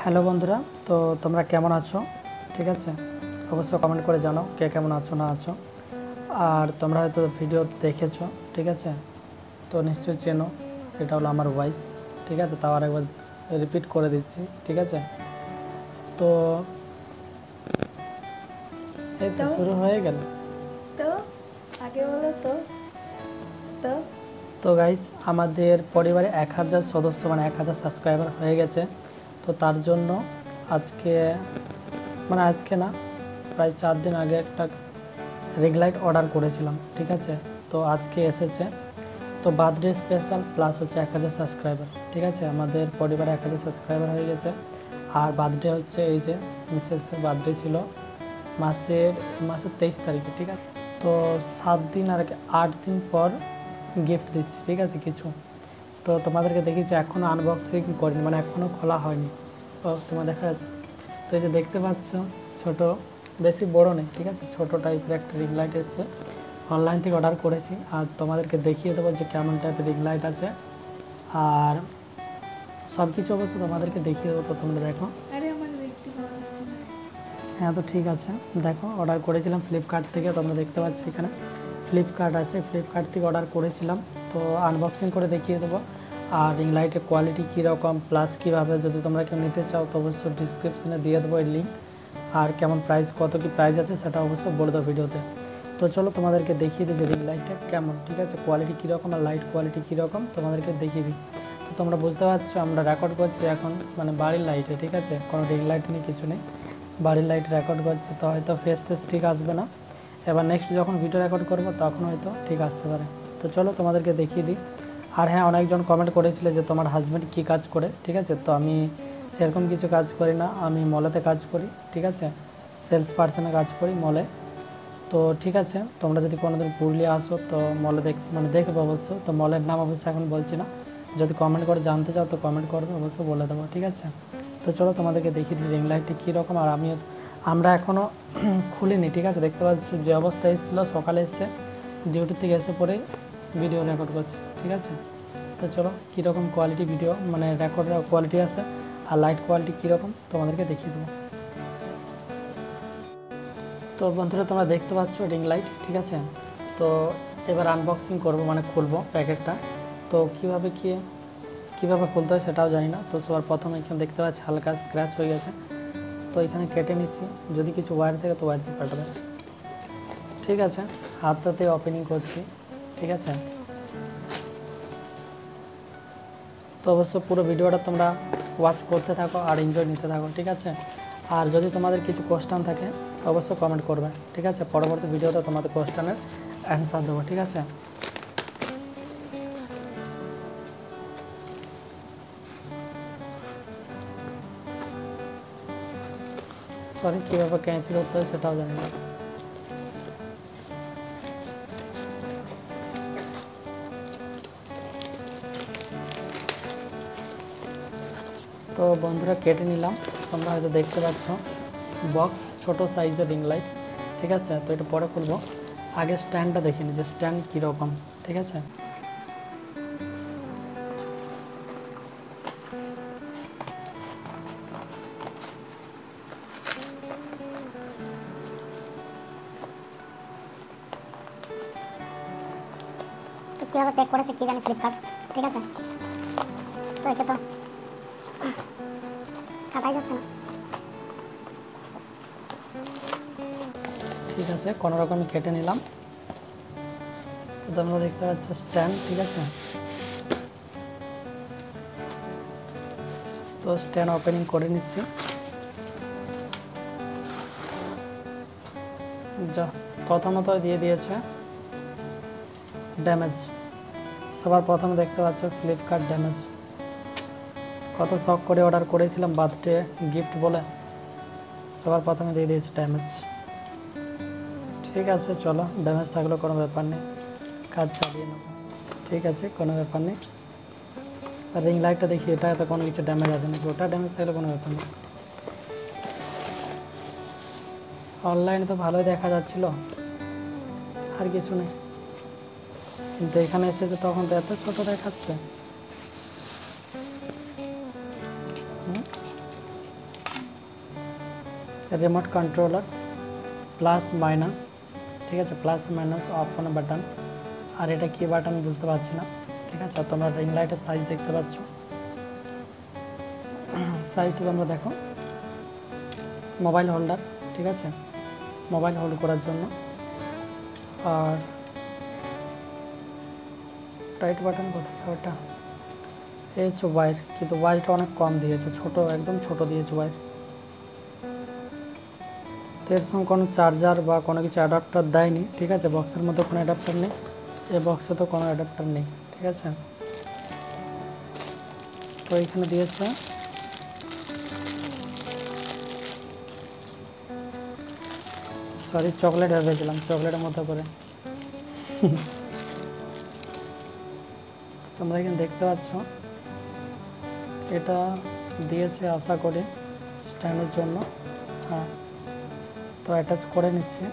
Hello বন্ধুরা, তো তোমরা কেমন আছো? ঠিক আছে, অবশ্যই কমেন্ট করে জানাও কে কেমন আছো না আছো। আর তোমরা হয়তো ভিডিও দেখেছো, ঠিক আছে, তো নিশ্চয়ই চেনো, এটা হলো আমার ওয়াইফ। ঠিক আছে, তাও আরেকবার রিপিট করে দিচ্ছি, ঠিক আছে। তো এই তো শুরু হয়ে গেল। তো আগে বলো তো তো তো গাইস, আমাদের পরিবারে 1000 সদস্য মানে 1000 সাবস্ক্রাইবার হয়ে গেছে। তো তার জন্য আজকে আজকে না, প্রায় 4 দিন আগে একটা রিং লাইট অর্ডার করেছিলাম, ঠিক আছে। তো আজকে এসেছে। তো বার্থডে স্পেশাল প্লাস হচ্ছে 1000 সাবস্ক্রাইবার, ঠিক আছে। আমাদের পরিবারে 1000 সাবস্ক্রাইবার হয়ে গেছে। আর বার্থডে হচ্ছে এই যে মিসেসের বার্থডে ছিল মাসের 23 তারিখে, ঠিক আছে। তো 7 দিন আর 8 দিন পর গিফট দিচ্ছি, ঠিক আছে কিছু। তো তোমাদেরকে দেখিয়েছি, এখনও আনবক্সিং করিনি, মানে এখনও খোলা হয়নি। তো তোমার দেখা যাচ্ছে, তো এই যে দেখতে পাচ্ছ ছোট, বেশি বড় নেই, ঠিক আছে, ছোট টাইপের একটা রিং লাইট এসছে। অনলাইন থেকে অর্ডার করেছি, আর তোমাদেরকে দেখিয়ে দেবো যে কেমন টাইপের রিং লাইট আছে। আর সব কিছু অবশ্য তোমাদেরকে দেখিয়ে দেবো, তো তোমরা দেখো। হ্যাঁ, তো ঠিক আছে, দেখো অর্ডার করেছিলাম ফ্লিপকার্ট থেকে, তোমরা দেখতে পাচ্ছ এখানে ফ্লিপকার্ট আছে, ফ্লিপকার্ট থেকে অর্ডার করেছিলাম। তো আনবক্সিং করে দেখিয়ে দেবো। আর রিং লাইটের কোয়ালিটি কীরকম প্লাস কীভাবে যদি তোমরা কেউ নিতে চাও তো অবশ্যই ডিসক্রিপশনে দিয়ে দেবো এই লিঙ্ক। আর কেমন প্রাইস, কত কী প্রাইস আছে সেটা অবশ্যই বলে দেবো ভিডিওতে। তো চলো তোমাদেরকে দেখিয়ে দিই যে রিং লাইটটা কেমন, ঠিক আছে, কোয়ালিটি কীরকম আর লাইট কোয়ালিটি কীরকম তোমাদেরকে দেখিয়ে দিই। তো তোমরা বুঝতে পারছো আমরা রেকর্ড করছি এখন বাড়ির লাইটে, ঠিক আছে, কোনো রিং লাইট নেই, কিছু নেই, বাড়ির লাইট রেকর্ড করছি। তো হয়তো ফেস ঠিক আসবে না, এবার নেক্সট যখন ভিডিও রেকর্ড করব তখন হয়তো ঠিক আসতে পারে। তো চলো তোমাদেরকে দেখিয়ে দিই। আর হ্যাঁ, অনেকজন কমেন্ট করেছিল যে তোমার হাজব্যান্ড কী কাজ করে, ঠিক আছে। তো আমি সেরকম কিছু কাজ করি না, আমি মলেতে কাজ করি, ঠিক আছে, সেলস পার্সনে কাজ করি মলে। তো ঠিক আছে, তোমরা যদি কোনোদিন পুরুলিয়া আসো তো মলে দেখবে অবশ্য। তো মলের নাম অবশ্যই এখন বলছি না, যদি কমেন্ট করে জানতে চাও তো কমেন্ট করবে, অবশ্যই বলে দেবো, ঠিক আছে। তো চলো তোমাদেরকে দেখিয়ে দিই রিং লাইটটি কীরকম। আর আমরা এখনও খুলিনি, ঠিক আছে, দেখতে পাচ্ছি যে অবস্থা এসেছিলো, সকালে এসছে ডিউটি থেকে এসে পরে ভিডিও রেকর্ড করছি, ঠিক আছে। তো চলো কীরকম কোয়ালিটি ভিডিও রেকর্ড কোয়ালিটি আছে আর লাইট কোয়ালিটি কীরকম তোমাদেরকে দেখিয়ে দেবো। তো বন্ধুরা তোমরা দেখতে পাচ্ছ রিং লাইট, ঠিক আছে। তো এবার আনবক্সিং করবো, খুলবো প্যাকেটটা। তো কীভাবে খুলতে হয় সেটাও জানি না। তো সবার প্রথমে এখানে দেখতে পাচ্ছি হালকা স্ক্র্যাচ হয়ে গেছে, তো এখানে কেটে নিচ্ছি, যদি কিছু ওয়্যার থাকে তো ওয়্যার দিয়ে কাটবে, ঠিক আছে। হাতটাতে ওপেনিং করছি, ঠিক আছে। তো অবশ্য পুরো ভিডিওটা তোমরা ওয়াচ করতে থাকো আর এনজয় নিতে থাকো, ঠিক আছে। আর যদি তোমাদের কিছু কোশ্চেন থাকে অবশ্যই কমেন্ট করবে, ঠিক আছে, পরবর্তী ভিডিওতে তোমাদের কোশ্চেনের অ্যান্সার দেবো, ঠিক আছে। সরি, কীভাবে ক্যান্সেল করতে হয় সেটাও জানি না। তো বন্ধুরা কেটে নিলাম, তোমরা হয়তো দেখতে পাচ্ছ বক্স, ছোট সাইজের রিং লাইট, ঠিক আছে। তো এটা পরে খুলবো, আগে স্ট্যান্ডটা দেখে নিই যে স্ট্যান্ড কীরকম, ঠিক আছে। তো কীভাবে প্যাক করেছে কি জানি ফ্লিপকার্ট, ঠিক আছে। তো এটা তো কাটাই যাচ্ছে না, ঠিক আছে, কোনো রকম কেটে নিলাম। তো তোমরা দেখতে পাচ্ছ স্ট্যান্ড, ঠিক আছে। তো স্ট্যান্ড ওপেনিং করে নিচ্ছি। যা প্রথমত দিয়ে দিয়েছে ড্যামেজ, সবার প্রথমে দেখতে পাচ্ছ ফ্লিপকার্ট ড্যামেজ। কত শখ করে অর্ডার করেছিলাম বার্থডে গিফট বলে, সবার প্রথমে দিয়ে দিয়েছে ড্যামেজ, ঠিক আছে। চলো ড্যামেজ থাকলেও কোনো ব্যাপার নেই, কাজ চালিয়ে নেবো, ঠিক আছে, কোনো ব্যাপার নেই। রিং লাইটটা দেখি, এটা তো কোনো কিছু ড্যামেজ আছে নাকি, ওটা ড্যামেজ থাকলে কোনো ব্যাপার নেই। অনলাইনে তো ভালোই দেখা যাচ্ছিল, আর কিছু নেই, কিন্তু এখানে এসেছে তখন তো এত ছোট দেখাচ্ছে। রিমোট কন্ট্রোলার প্লাস মাইনাস, ঠিক আছে, plus minus off on button. আর এটা কি বাটন বুঝতে পারছি না, ঠিক আছে। আর তোমরা রিং লাইটের সাইজ দেখতে পাচ্ছ, সাইজটা তোমরা দেখো। মোবাইল হোল্ডার, ঠিক আছে, মোবাইল হোল্ড করার জন্য। আর টাইট বাটন কোথায় ওটা, এই হচ্ছে ওয়্যার, কিন্তু ওয়্যারটা অনেক কম দিয়েছে, ছোট, একদম ছোট দিয়েছে ওয়্যার। তো এর সঙ্গে কোনো চার্জার বা কোনো কিছু অ্যাডাপ্টার দেয়নি, ঠিক আছে। বক্সের মধ্যে কোনো অ্যাডাপ্টার নেই, এই বক্সে তো কোনো অ্যাডাপ্টার নেই, ঠিক আছে। তো এখানে দিয়েছে সরি চকলেট ভেবেছিলাম, চকলেটের মধ্যে করে। তোমরা এখানে দেখতে পাচ্ছ এটা দিয়েছে আশা করি স্ট্যান্ডের জন্য। হ্যাঁ, তো অ্যাটাচ করে নিচ্ছে।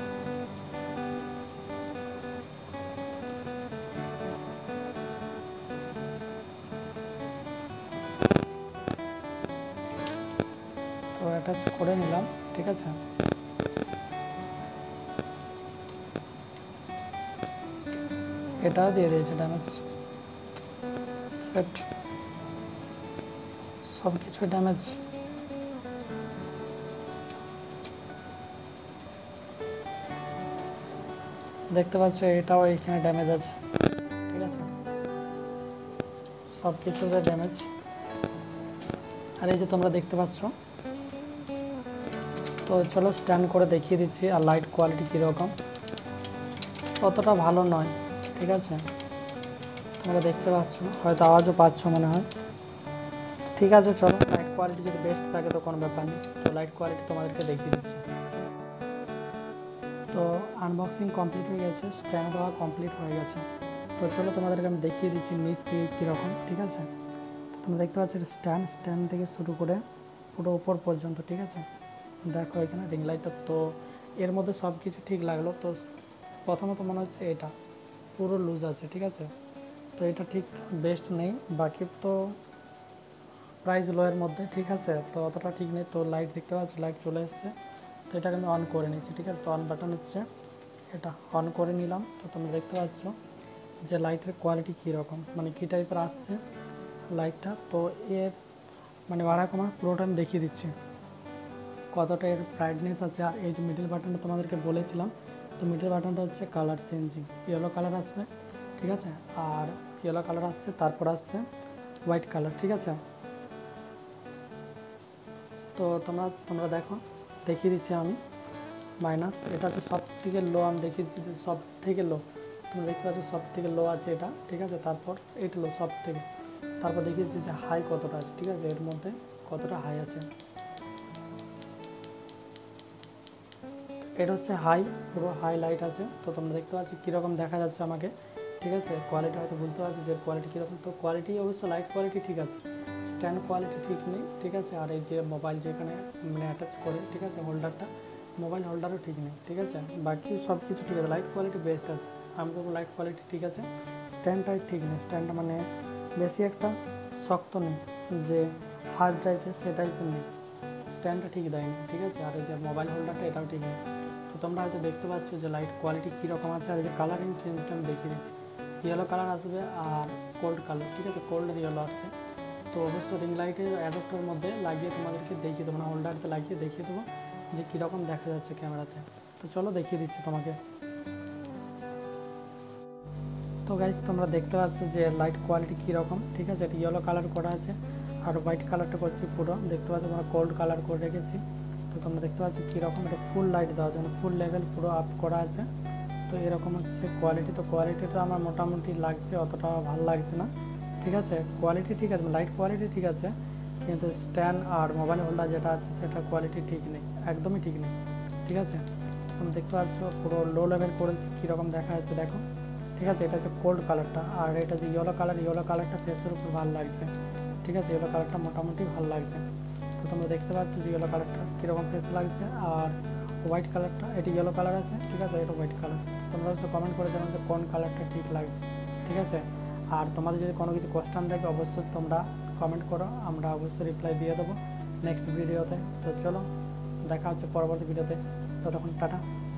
তো অ্যাটাচ করে নিলাম, ঠিক আছে। এটাও দিয়ে দিয়েছে ড্যামেজ, সেট সব কিছু ড্যামেজ। দেখতে পাচ্ছ এটাও এখানে ড্যামেজ আছে, ঠিক আছে, সব কিছুতে ড্যামেজ। আর এই যে তোমরা দেখতে পাচ্ছ, তো চলো স্ট্যান্ড করে দেখিয়ে দিচ্ছি। আর লাইট কোয়ালিটি কীরকম, অতটা ভালো নয়, ঠিক আছে। তোমরা দেখতে পাচ্ছ, হয়তো আওয়াজও পাচ্ছ মনে হয়, ঠিক আছে। চলো লাইট কোয়ালিটি যদি বেস্ট থাকে তো কোনো ব্যাপার নেই, তো লাইট কোয়ালিটি তোমাদেরকে দেখিয়ে দিচ্ছি। তো আনবক্সিং কমপ্লিট হয়ে গেছে, স্ট্যান্ড দেওয়া কমপ্লিট হয়ে গেছে। তো চলো তোমাদেরকে আমি দেখিয়ে দিচ্ছি নিচ থেকে কীরকম, ঠিক আছে। তোমরা দেখতে পাচ্ছ স্ট্যান্ড থেকে শুরু করে পুরো উপর পর্যন্ত, ঠিক আছে। দেখো এখানে রিং লাইটটা, তো এর মধ্যে সব কিছু ঠিক লাগলো। তো প্রথমত মনে হচ্ছে এটা পুরো লুজ আছে, ঠিক আছে। তো এটা ঠিক বেস্ট নেই, বাকি তো প্রাইস লোয়ের মধ্যে, ঠিক আছে। তো অতটা ঠিক নেই। তো লাইট দেখতে পাচ্ছ, লাইট চলে এসছে। তো এটা কিন্তু অন করে নিচ্ছি, ঠিক আছে। তো অন বাটন হচ্ছে এটা, অন করে নিলাম। তো তোমরা দেখতে পাচ্ছ যে লাইটের কোয়ালিটি কীরকম, মানে কী টাইপের আসছে লাইটটা। তো এর মানে বাড়া কমা পুরোটা আমি দেখিয়ে দিচ্ছি কতটা এর ব্রাইটনেস আছে। আর এই যে মিডল বাটনটা তোমাদেরকে বলেছিলাম, তো মিডল বাটনটা হচ্ছে কালার চেঞ্জিং, ইয়েলো কালার আসবে, ঠিক আছে। আর ইয়েলো কালার আসছে, তারপর আসছে হোয়াইট কালার, ঠিক আছে। তো তোমরা দেখো, দেখিয়ে দিচ্ছি আমি। মাইনাস, এটা হচ্ছে সব থেকে লো, আমি দেখিয়ে দিচ্ছি যে সব থেকে লো। তোমরা দেখতে পাচ্ছ সব থেকে লো আছে এটা, ঠিক আছে। তারপর এইটা লো সব থেকে, তারপর দেখিয়ে দিচ্ছি যে হাই কতটা আছে, ঠিক আছে, এর মধ্যে কতটা হাই আছে। এটা হচ্ছে হাই, পুরো হাই লাইট আছে। তো তোমরা দেখতে পাচ্ছ কীরকম দেখা যাচ্ছে আমাকে, ঠিক আছে। কোয়ালিটি হয়তো বুঝতে পারছি যে কোয়ালিটি কীরকম। তো কোয়ালিটি অবশ্য লাইট কোয়ালিটি ঠিক আছে, স্ট্যান্ড কোয়ালিটি ঠিক নেই, ঠিক আছে। আর এই যে মোবাইল যেখানে মানে অ্যাটাচ করে, ঠিক আছে, হোল্ডারটা, মোবাইল হোল্ডারও ঠিক নেই, ঠিক আছে। বাকি সব কিছু ঠিক আছে, লাইট কোয়ালিটি বেস্ট আছে। আমি বলবো লাইট কোয়ালিটি ঠিক আছে, স্ট্যান্ডটাই ঠিক নেই। স্ট্যান্ডটা মানে বেশি একটা শক্ত নেই, যে হার্ড টাইপের সেটাই তো নেই, স্ট্যান্ডটা ঠিক দেয়নি, ঠিক আছে। আর এই যে মোবাইল হোল্ডারটা এটাও ঠিক নেই। তো তোমরা হয়তো দেখতে পাচ্ছ যে লাইট কোয়ালিটি কীরকম আছে। আর এই যে কালারিং চেঞ্জটা আমি দেখিয়ে দিচ্ছি, ইয়েলো কালার আসবে আর কোল্ড কালার, ঠিক আছে, কোল্ড ইয়েলো আসছে। তো অবশ্য রিং লাইটের অ্যাডাপ্টার মধ্যে লাগিয়ে তোমাদেরকে দেখিয়ে দেবো, না হোল্ডারতে লাগিয়ে দেখিয়ে দেবো যে কীরকম দেখা যাচ্ছে ক্যামেরাতে। তো চলো দেখিয়ে দিচ্ছি তোমাকে। তো গাইজ তোমরা দেখতে পাচ্ছ যে লাইট কোয়ালিটি কীরকম, ঠিক আছে। এটা ইয়েলো কালার করা আছে, আর হোয়াইট কালারটা করছি পুরো, দেখতে পাচ্ছ তোমরা কোল্ড কালার করে রেখেছি। তো তোমরা দেখতে পাচ্ছ কীরকম, এটা ফুল লাইট দেওয়া আছে, মানে ফুল লেভেল পুরো আপ করা আছে। তো এরকম হচ্ছে কোয়ালিটি। তো কোয়ালিটিটা আমার মোটামুটি লাগছে, অতটা ভালো লাগছে না, ঠিক আছে। কোয়ালিটি ঠিক আছে, লাইট কোয়ালিটি ঠিক আছে, কিন্তু স্ট্যান্ড আর মোবাইল হোল্ডার যেটা আছে সেটা কোয়ালিটি ঠিক নেই, একদমই ঠিক নেই, ঠিক আছে। তুমি দেখতে পাচ্ছ পুরো লো লেভেল করেছি, কীরকম দেখা যাচ্ছে দেখো, ঠিক আছে। এটা হচ্ছে কোল্ড কালারটা, আর এটা যে ইয়েলো কালারটা ফেসের উপর ভালো লাগছে, ঠিক আছে। ইয়েলো কালারটা মোটামুটি ভালো লাগছে। তো তোমরা দেখতে পাচ্ছ যে ইয়েলো কালারটা কীরকম ফেস লাগছে। আর হোয়াইট কালারটা, এটা ইয়েলো কালার আছে, ঠিক আছে, এটা হোয়াইট কালার। তোমরা হচ্ছে কমেন্ট করে জানো যে কোন কালারটা ঠিক লাগছে, ঠিক আছে। আর তোমাদের যদি কোনো কিছু কোয়েশ্চেন থাকে অবশ্যই তোমরা কমেন্ট করো, আমরা অবশ্যই রিপ্লাই দিয়ে দেবো নেক্সট ভিডিওতে। তো চলো দেখা হচ্ছে পরবর্তী ভিডিওতে। ততক্ষণ টাটা।